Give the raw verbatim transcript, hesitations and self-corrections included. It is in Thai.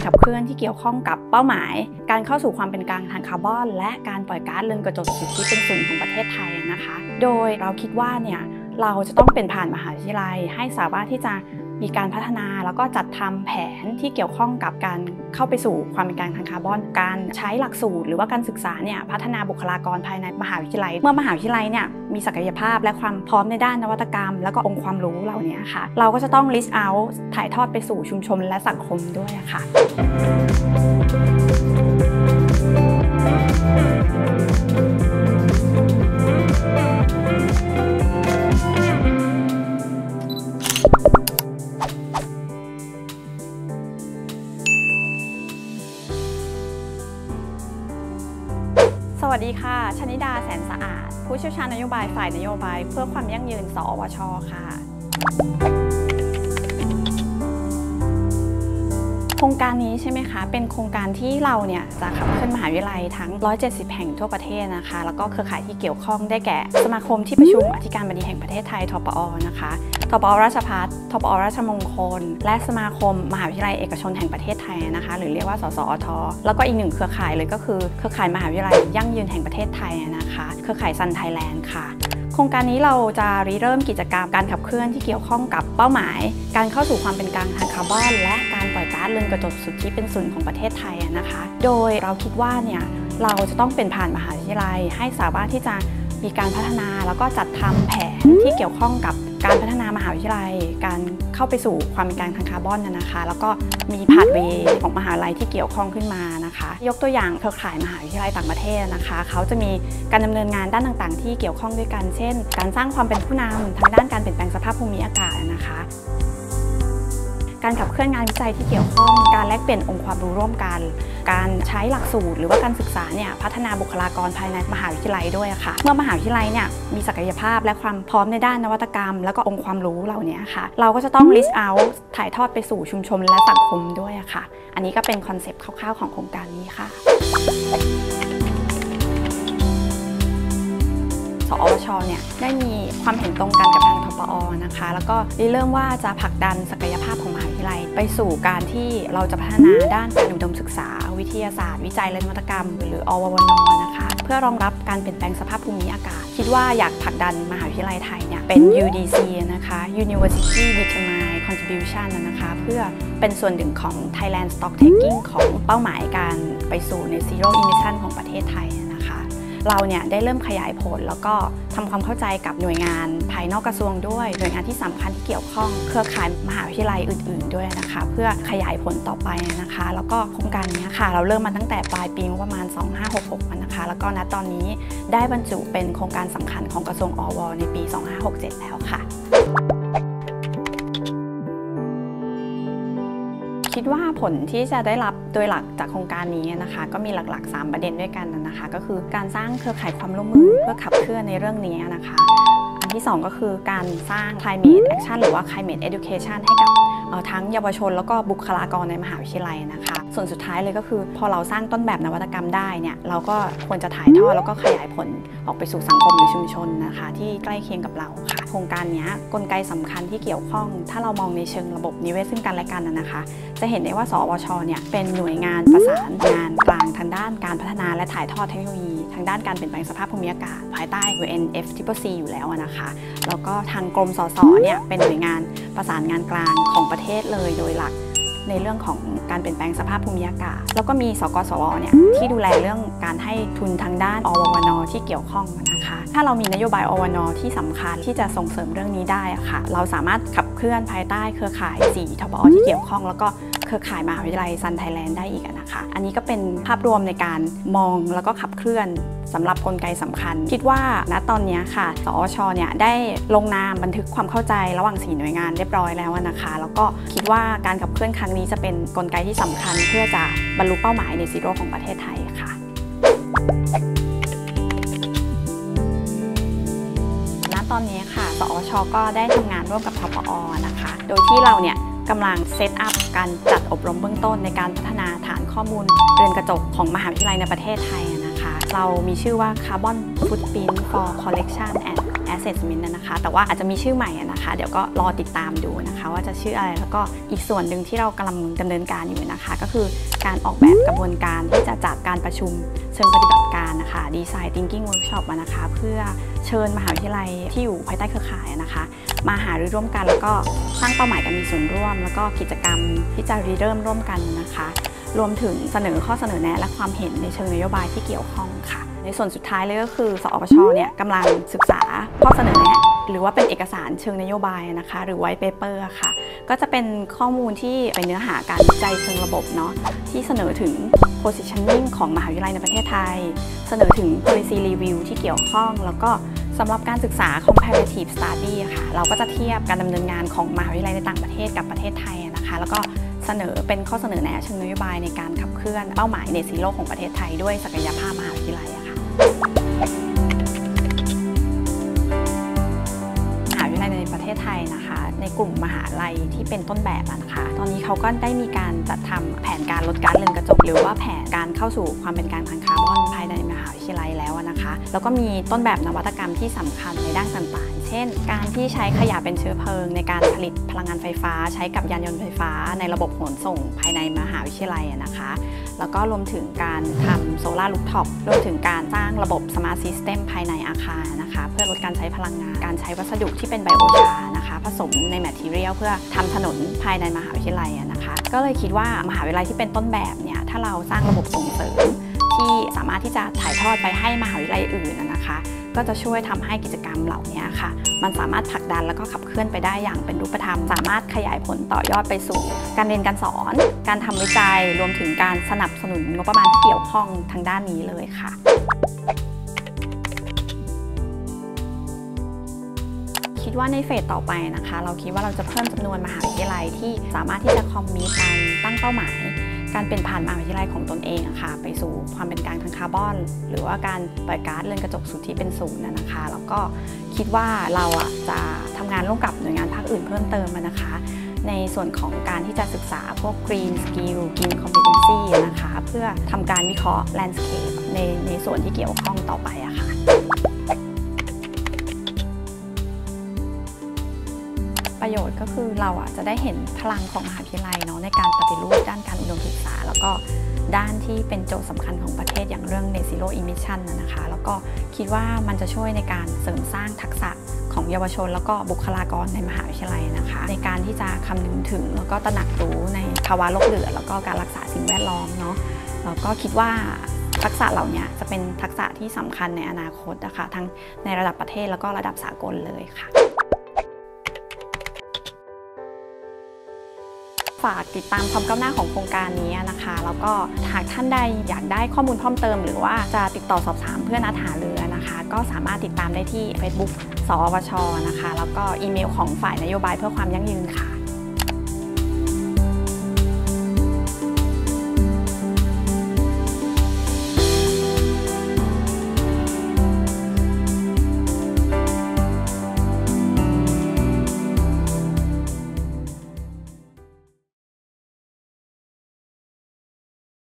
ขับเคลื่อนที่เกี่ยวข้องกับเป้าหมายการเข้าสู่ความเป็นกลางทางคาร์บอนและการปล่อยก๊าซเรือนกระจกสุทธิเป็นศูนย์ของประเทศไทยนะคะโดยเราคิดว่าเนี่ยเราจะต้องเป็นผ่านมหาวิทยาลัยให้สามารถที่จะมีการพัฒนาแล้วก็จัดทำแผนที่เกี่ยวข้องกับการเข้าไปสู่ความเป็นกลางทางคาร์บอนการใช้หลักสูตรหรือว่าการศึกษาเนี่ยพัฒนาบุคลากรภายในมหาวิทยาลัยเมื่อมหาวิทยาลัยเนี่ยมีศักยภาพและความพร้อมในด้านนวัตกรรมแล้วก็องค์ความรู้เหล่านี้ค่ะเราก็จะต้อง list out ถ่ายทอดไปสู่ชุมชนและสังคมด้วยค่ะสวัสดีค่ะชนิดาแสนสะอาดผู้เชี่ยวชาญนโยบายฝ่ายนโยบายเพื่อความยั่งยืนสอวช.ค่ะโครงการนี้ใช่ไหมคะเป็นโครงการที่เราเนี่ยจะขับเคลื่อนมหาวิทยาลัยทั้งหนึ่งร้อยเจ็ดสิบแห่งทั่วประเทศนะคะแล้วก็เครือข่ายที่เกี่ยวข้องได้แก่สมาคมที่ประชุมอธิการบดีแห่งประเทศไทยทปอ.นะคะทปอ.ราชภัฏทปอ.ราชมงคลและสมาคมมหาวิทยาลัยเอกชนแห่งประเทศไทยนะคะหรือเรียกว่าสสอท.แล้วก็อีกหนึ่งเครือข่ายเลยก็คือเครือข่ายมหาวิทยาลัยยั่งยืนแห่งประเทศไทยนะคะเครือข่ายซันไทยแลนด์ค่ะโครงการนี้เราจะริเริ่มกิจกรรมการขับเคลื่อนที่เกี่ยวข้องกับเป้าหมายการเข้าสู่ความเป็นกลางทางคาร์บอนและการปล่อยก๊าซเรือนกระจกสุทธิเป็นศูนย์ของประเทศไทยนะคะโดยเราคิดว่าเนี่ยเราจะต้องเป็นผ่านมหาวิทยาลัยให้สามารถที่จะมีการพัฒนาแล้วก็จัดทำแผนที่เกี่ยวข้องกับการพัฒนามหาวิทยาลัยการเข้าไปสู่ความเป็นกลางทางคาร์บอนนะคะแล้วก็มีพาธเวย์ของมหาวิทยาลัยที่เกี่ยวข้องขึ้นมานะคะยกตัวอย่างเครือข่ายมหาวิทยาลัยต่างประเทศนะคะเขาจะมีการดำเนินงานด้านต่างๆที่เกี่ยวข้องด้วยกันเช่นการสร้างความเป็นผู้นำทางด้านการเปลี่ยนแปลงสภาพภูมิอากาศนะคะการขับเคลื่อนงานวิจัยที่เกี่ยวข้องการแลกเปลี่ยนองค์ความรู้ร่วมกันการใช้หลักสูตรหรือว่าการศึกษาเนี่ยพัฒนาบุคลากรภายในมหาวิทยาลัยด้วยค่ะเมื่อมหาวิทยาลัยเนี่ยมีศักยภาพและความพร้อมในด้านนวัตกรรมแล้วก็องค์ความรู้เหล่านี้ค่ะเราก็จะต้อง list out ถ่ายทอดไปสู่ชุมชนและสังคมด้วยค่ะอันนี้ก็เป็นคอนเซปต์คร่าวๆของโครงการนี้ค่ะสอวช.เนี่ยได้มีความเห็นตรงกันกับทางทปอ.นะคะแล้วก็เริ่มว่าจะผลักดันศักยภาพของมหาวิทยาลัยไปสู่การที่เราจะพัฒนาด้านการอุดมศึกษาวิทยาศาสตร์วิจัยและนวัตกรรมหรืออววน.นะคะเพื่อรองรับการเปลี่ยนแปลงสภาพภูมิอากาศคิดว่าอยากผลักดันมหาวิทยาลัยไทยเนี่ยเป็น ยู ดี ซี นะคะ University Determined Contribution นะคะเพื่อเป็นส่วนหนึ่งของ Thailand Stock Taking ของเป้าหมายการไปสู่ Net Zero Emission ของประเทศไทยเราเนี่ยได้เริ่มขยายผลแล้วก็ทำความเข้าใจกับหน่วยงานภายนอกกระทรวงด้วยหน่วยงานที่สำคัญที่เกี่ยวข้องเครือข่ายมหาวิทยาลัยอื่นๆด้วยนะคะเพื่อขยายผลต่อไปนะคะแล้วก็โครงการนี้ค่ะเราเริ่มมาตั้งแต่ปลายปีประมาณสองพันห้าร้อยหกสิบหกนะคะแล้วก็ณตอนนี้ได้บรรจุเป็นโครงการสำคัญของกระทรวงอว.ในปีสองพันห้าร้อยหกสิบเจ็ดแล้วค่ะคิดว่าผลที่จะได้รับโดยหลักจากโครงการนี้นะคะก็มีหลักๆสามประเด็นด้วยกันนะคะก็คือการสร้างเครือข่ายความร่วมมือเพื่อขับเคลื่อนในเรื่องนี้นะคะอันที่สองก็คือการสร้าง climate action หรือว่า climate education ให้กับทั้งเยาวชนแล้วก็บุคลากรในมหาวิทยาลัยนะคะส่วนสุดท้ายเลยก็คือพอเราสร้างต้นแบบนวัตกรรมได้เนี่ยเราก็ควรจะถ่ายทอดแล้วก็ขยายผลออกไปสู่สังคมหรือชุมชนนะคะที่ใกล้เคียงกับเราค่ะโครงการนี้กลไกสำคัญที่เกี่ยวข้องถ้าเรามองในเชิงระบบนิเวศซึ่งกันและกันนะคะจะเห็นได้ว่าสวช.เนี่ยเป็นหน่วยงานประสานงานกลางทางด้านการพัฒนาและถ่ายทอดเทคโนโลยีทางด้านการเปลี่ยนแปลงสภาพภูมิอากาศภายใต้ ยู เอ็น เอฟ ซี ซี อยู่แล้วนะคะแล้วก็ทางกรมสส.เนี่ยเป็นหน่วยงานประสานงานกลางของประเทศเลยโดยหลักในเรื่องของการเปลี่ยนแปลงสภาพภูมิอากาศแล้วก็มีสกสวเนี่ยที่ดูแลเรื่องการให้ทุนทางด้านอววน.ที่เกี่ยวข้องนะคะถ้าเรามีนโยบายอววน.ที่สำคัญที่จะส่งเสริมเรื่องนี้ได้อะค่ะเราสามารถขับเคลื่อนภายใต้เครือข่ายสี่ทปอ.ที่เกี่ยวข้องแล้วก็เครือข่ายมหาวิทยาลัยซันไทยแลนด์ได้อีกนะคะอันนี้ก็เป็นภาพรวมในการมองแล้วก็ขับเคลื่อนสำหรับกลไกสำคัญคิดว่าณตอนนี้ค่ะสอวช.เนี่ยได้ลงนามบันทึกความเข้าใจระหว่างสี่หน่วยงานเรียบร้อยแล้วนะคะแล้วก็คิดว่าการขับเคลื่อนครั้งนี้จะเป็นกลไกที่สำคัญเพื่อจะบรรลุเป้าหมายในซีโร่ของประเทศไทยค่ะณตอนนี้ค่ะสอวช.ก็ได้ทำงานร่วมกับทปอ.นะคะโดยที่เราเนี่ยกำลังเซตอัพการจัดอบรมเบื้องต้นในการพัฒนาฐานข้อมูลเรือนกระจกของมหาวิทยาลัยในประเทศไทยนะคะเรามีชื่อว่า Carbon Footprint for Collection and assessment นะคะแต่ว่าอาจจะมีชื่อใหม่นะคะเดี๋ยวก็รอติดตามดูนะคะว่าจะชื่ออะไรแล้วก็อีกส่วนหนึ่งที่เรากำลังดำเนินการอยู่นะคะก็คือการออกแบบกระบวนการที่จะจัดการประชุมเชิงปฏิบัติการนะคะ Design Thinking Workshop นะคะเพื่อเชิญมหาวิทยาลัยที่อยู่ภายใต้เครือข่ายนะคะมาหารือร่วมกันแล้วก็สร้างเป้าหมายกันมีส่วนร่วมแล้วก็กิจกรรมที่จะริเริ่มร่วมกันนะคะรวมถึงเสนอข้อเสนอแนะและความเห็นในเชิงนโยบายที่เกี่ยวข้องค่ะในส่วนสุดท้ายเลยก็คือสอปชเนี่ยกำลังศึกษาข้อเสนอแนะหรือว่าเป็นเอกสารเชิงนโยบายนะคะหรือ white paper ค่ะก็จะเป็นข้อมูลที่เป็นเนื้อหาการวิจัยเชิงระบบเนาะที่เสนอถึง positioning ของมหาวิทยาลัยในประเทศไทยเสนอถึง policy review ที่เกี่ยวข้องแล้วก็สำหรับการศึกษา comparative study ค่ะเราก็จะเทียบการดำเนินงานของมหาวิทยาลัยในต่างประเทศกับประเทศไทยนะคะแล้วก็เสนอเป็นข้อเสนอแนะเชิงนโยบายในการขับเคลื่อนเป้าหมาย Net Zero ของประเทศไทยด้วยศักยภาพมหาวิทยาลัยค่ะมหาวิทยาลัยในประเทศไทยนะคะในกลุ่มมหาลัยที่เป็นต้นแบบนะคะตอนนี้เขาก็ได้มีการจัดทำแผนการลดก๊าซเรือนกระจกหรือว่าแผนการเข้าสู่ความเป็นกลางทางคาร์บอนภายในมหาวิทยาลัยแล้วนะคะแล้วก็มีต้นแบบนวัตกรรมที่สำคัญในด้านต่างๆเช่นการที่ใช้ขยะเป็นเชื้อเพลิงในการผลิตพลังงานไฟฟ้าใช้กับยานยนต์ไฟฟ้าในระบบขนส่งภายในมหาวิทยาลัยนะคะแล้วก็รวมถึงการทำโซลาร์รูฟท็อปรวมถึงการสร้างระบบสมาร์ทซิสเต็มภายในอาคารนะคะเพื่อลดการใช้พลังงานการใช้วัสดุที่เป็นไบโอชานะคะผสมในแมททีเรียลเพื่อทำถนนภายในมหาวิทยาลัยนะคะก็เลยคิดว่ามหาวิทยาลัยที่เป็นต้นแบบเนี่ยถ้าเราสร้างระบบส่งเสริมที่สามารถที่จะถ่ายทอดไปให้มหาวิทยาลัยอื่นนะคะก็จะช่วยทำให้กิจกรรมเหล่านี้ค่ะมันสามารถผลักดันแล้วก็ขับเคลื่อนไปได้อย่างเป็นรูปธรรมสามารถขยายผลต่อยอดไปสู่การเรียนการสอนการทำวิจัยรวมถึงการสนับสนุนงบประมาณที่เกี่ยวข้องทางด้านนี้เลยค่ะคิดว่าในเฟสต่อไปนะคะเราคิดว่าเราจะเพิ่มจำนวนมหาวิทยาลัยที่สามารถที่จะคอมมิตการตั้งเป้าหมายการเป็นผ่านมหาวิทยาลัยของตนเองอะค่ะไปสู่ความเป็นกลางทางคาร์บอนหรือว่าการปล่อยก๊าซเรือนกระจกสุทธิเป็นศูนย์นะคะแล้วก็คิดว่าเราอะจะทำงานร่วมกับหน่วยงานภาคอื่นเพิ่มเติมนะคะในส่วนของการที่จะศึกษาพวก Green Skill Green Competency นะคะเพื่อทำการวิเคราะห์ Landscape ในในส่วนที่เกี่ยวข้องต่อไปอะค่ะประโยชน์ก็คือเราอ่ะจะได้เห็นพลังของมหาวิทยาลัยเนาะในการปฏิรูปด้านการอุดมศึกษาแล้วก็ด้านที่เป็นโจทย์สำคัญของประเทศอย่างเรื่อง Net Zero Emission นะคะแล้วก็คิดว่ามันจะช่วยในการเสริมสร้างทักษะของเยาวชนแล้วก็บุคลากรในมหาวิทยาลัยนะคะในการที่จะคำนึงถึงแล้วก็ตระหนักรู้ในภาวะโลกเหลือแล้วก็การรักษาสิ่งแวดล้อมเนาะแล้วก็คิดว่าทักษะเหล่านี้จะเป็นทักษะที่สำคัญในอนาคตนะคะทั้งในระดับประเทศแล้วก็ระดับสากลเลยค่ะฝากติดตามความก้าวหน้าของโครงการนี้นะคะแล้วก็หากท่านใดอยากได้ข้อมูลเพิ่มเติมหรือว่าจะติดต่อสอบถามเพื่อนัดหารือนะคะก็สามารถติดตามได้ที่ Facebook สอวช.นะคะแล้วก็อีเมลของฝ่ายนโยบายเพื่อความยั่งยืนค่ะ